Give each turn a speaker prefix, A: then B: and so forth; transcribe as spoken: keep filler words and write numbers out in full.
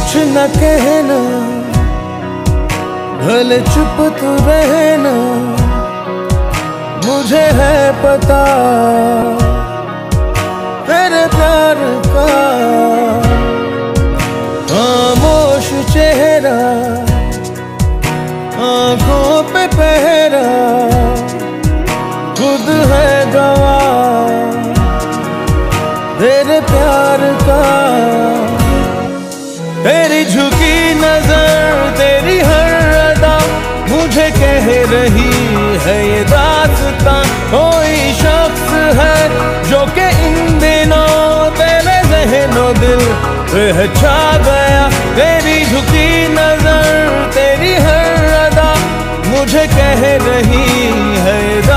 A: कुछ न कहना, भले चुप तू रहना, मुझे है पता तेरे प्यार का। खामोश चेहरा, आंखों पे पहरा, खुद है गवाह तेरे प्यार का। तेरी झुकी नजर, तेरी हर अदा मुझे कह रही है ये दास्तां। कोई शख्स है जो कि इन दिनों तेरे ज़हनो दिल पे छा गया। तेरी झुकी नजर, तेरी हर अदा मुझे कह रही है